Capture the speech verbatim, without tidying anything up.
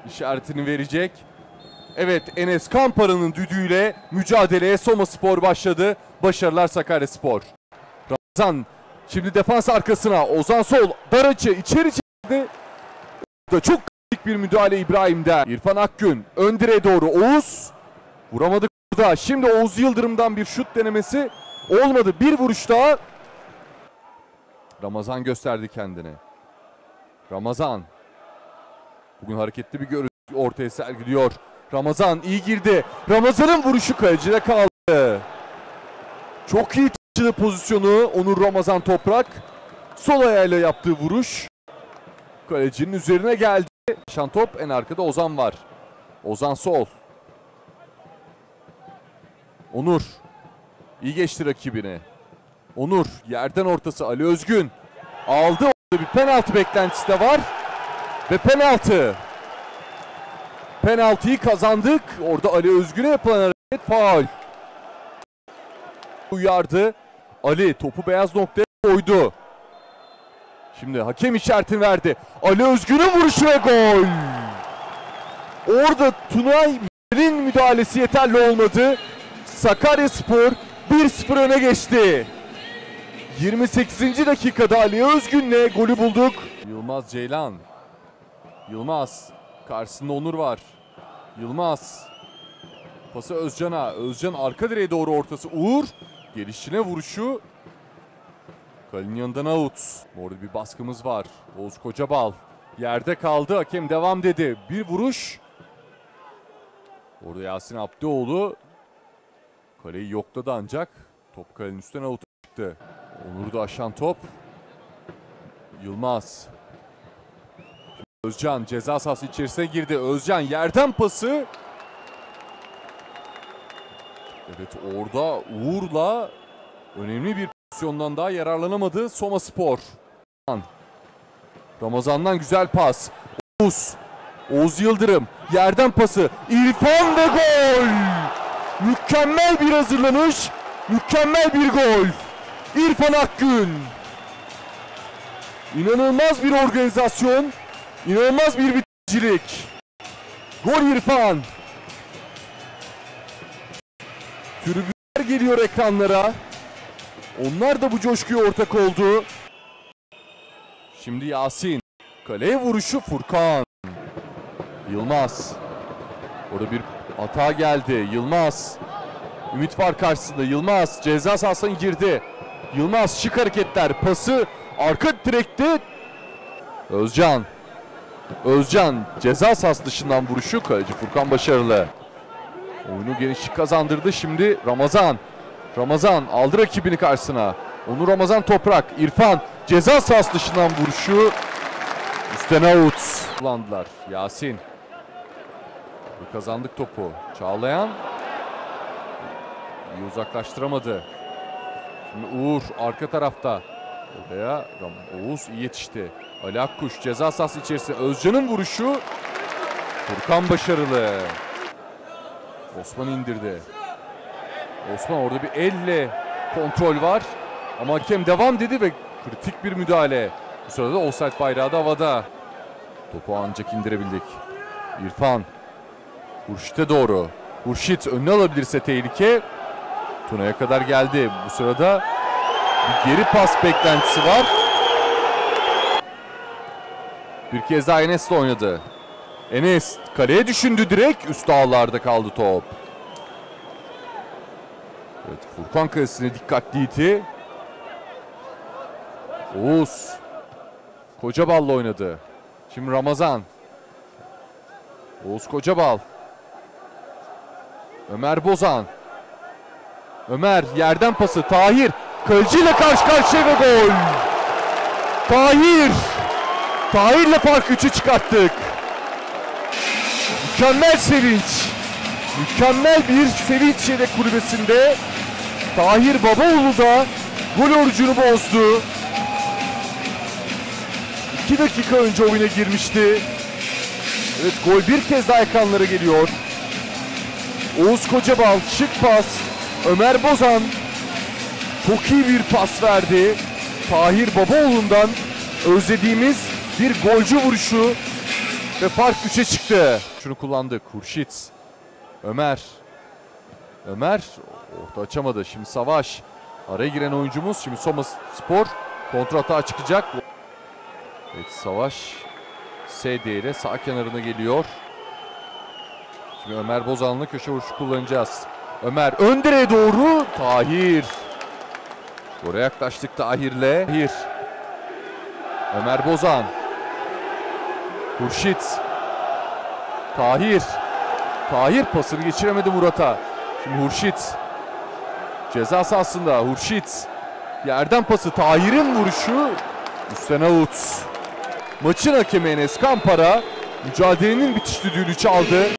işaretini verecek. Evet, Enes Kampara'nın düdüğüyle mücadeleye Somaspor başladı. Başarılar Sakaryaspor. Ramazan şimdi defans arkasına. Ozan Sol dar açı içeri çekti. Çok kritik bir müdahale İbrahim'den. İrfan Akgün ön direğe doğru. Oğuz vuramadı burada. Şimdi Oğuz Yıldırım'dan bir şut denemesi olmadı. Bir vuruş daha. Ramazan gösterdi kendini. Ramazan. Bugün hareketli bir görüntü ortaya sergiliyor. Ramazan iyi girdi. Ramazan'ın vuruşu kalecide kaldı. Çok iyi taşıdı pozisyonu Onur Ramazan Toprak. Sol ayağıyla yaptığı vuruş kalecinin üzerine geldi. Şantop en arkada Ozan var. Ozan Sol. Onur. İyi geçti rakibini. Onur yerden ortası Ali Özgün. Aldı. Orada bir penaltı beklentisi de var. Ve penaltı. Penaltıyı kazandık. Orada Ali Özgün'e yapılan hareket faul. Uyardı. Ali topu beyaz noktaya koydu. Şimdi hakem işaretini verdi. Ali Özgün'ün vuruşu ve gol. Orada Tunay Mer'in müdahalesi yeterli olmadı. Sakaryaspor bir sıfır öne geçti. yirmi sekizinci dakikada Ali Özgün'le golü bulduk. Yılmaz Ceylan. Yılmaz. Karşısında Onur var. Yılmaz. Pası Özcan'a. Özcan arka direğe doğru ortası. Uğur. Gelişine vuruşu. Kalenin yanından out. Orada bir baskımız var. Oğuz Kocabal. Yerde kaldı. Hakem devam dedi. Bir vuruş. Orada Yasin Abdioğlu. Kaleyi yokladı ancak. Top kalenin üstüne out çıktı. Onur'u da aşan top. Yılmaz. Özcan ceza sahası içerisine girdi. Özcan yerden pası. Evet, orada Uğur'la önemli bir pozisyondan daha yararlanamadı Somaspor. Ramazan'dan güzel pas. Oğuz. Oğuz Yıldırım. Yerden pası. İrfan ve gol. Mükemmel bir hazırlanış. Mükemmel bir gol. İrfan Akgün. İnanılmaz bir organizasyon. İnanılmaz bir bitiricilik. Gol İrfan. Tribünler geliyor ekranlara. Onlar da bu coşkuya ortak oldu. Şimdi Yasin. Kaleye vuruşu Furkan. Yılmaz. Orada bir hata geldi. Yılmaz. Ümit var karşısında. Yılmaz ceza sahasına girdi. Yılmaz şık hareketler. Pası arka direkte. Özcan. Özcan ceza sahası dışından vuruşu. Kaleci Furkan başarılı. Oyunu genişlik kazandırdı. Şimdi Ramazan. Ramazan aldı rakibini karşısına. Onur Ramazan Toprak. İrfan ceza sahası dışından vuruşu. Üstten out. Kullandılar. Yasin. Kazandık topu. Çağlayan. İyi uzaklaştıramadı. Şimdi Uğur arka tarafta. Oraya Oğuz iyi yetişti. Ali Akkuş ceza sahası içerisinde. Özcan'ın vuruşu. Furkan başarılı. Osman indirdi. Osman orada bir elle kontrol var. Ama hakem devam dedi ve kritik bir müdahale. Bu sırada offside bayrağı da havada. Topu ancak indirebildik. İrfan. Hurşit'e doğru. Hurşit önüne alabilirse tehlike. Tuna'ya kadar geldi. Bu sırada bir geri pas beklentisi var. Bir kez daha Enes'le oynadı. Enes kaleye düşündü direkt. Üst ağlarda kaldı top. Evet, Furkan kalesine dikkatliydi. Oğuz. Kocaballa oynadı. Şimdi Ramazan. Oğuz Kocabal. Ömer Bozan. Ömer yerden pası. Tahir. Kaleciyle karşı karşıya ve gol. Tahir. Tahir'le fark üçü çıkarttık. Mükemmel sevinç. Mükemmel bir sevinç yedek kulübesinde. Tahir Babaoğlu da gol orucunu bozdu. İki dakika önce oyuna girmişti. Evet, gol bir kez daha ekranlara geliyor. Oğuz Kocabal şık pas. Ömer Bozan çok iyi bir pas verdi. Tahir Babaoğlu'ndan özlediğimiz bir golcü vuruşu. Ve fark üçe çıktı. Şunu kullandık. Hurşit. Ömer. Ömer orta açamadı. Şimdi Savaş. Araya giren oyuncumuz. Şimdi Soma Spor kontratağa çıkacak. Evet, Savaş S D ile sağ kenarına geliyor. Şimdi Ömer Bozan'la köşe vuruşu kullanacağız. Ömer ön direğe doğru. Tahir. Oraya yaklaştık Tahir'le. Tahir. Ömer Bozan. Hurşit. Tahir. Tahir pasını geçiremedi Murat'a. Şimdi Hurşit. Ceza sahasında Hurşit. Yerden pası, Tahir'in vuruşu. Üstten out. Maçın hakemi Enes Kampara mücadelenin bitiş düdüğünü çaldı.